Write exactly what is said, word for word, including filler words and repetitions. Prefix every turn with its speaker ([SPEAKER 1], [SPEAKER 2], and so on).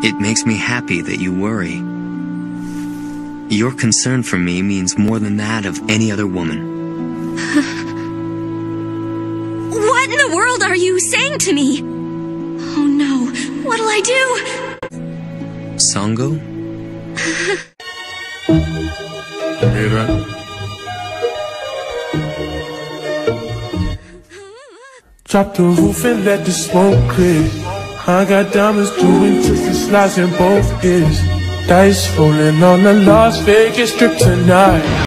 [SPEAKER 1] It makes me happy that you worry. Your concern for me means more than that of any other woman.
[SPEAKER 2] What in the world are you saying to me? Oh no, what'll I do?
[SPEAKER 1] Sango?
[SPEAKER 3] Drop the roof and let the smoke clear. I got diamonds doing twisted slides in both ears. Dice rolling on the Las Vegas Strip tonight.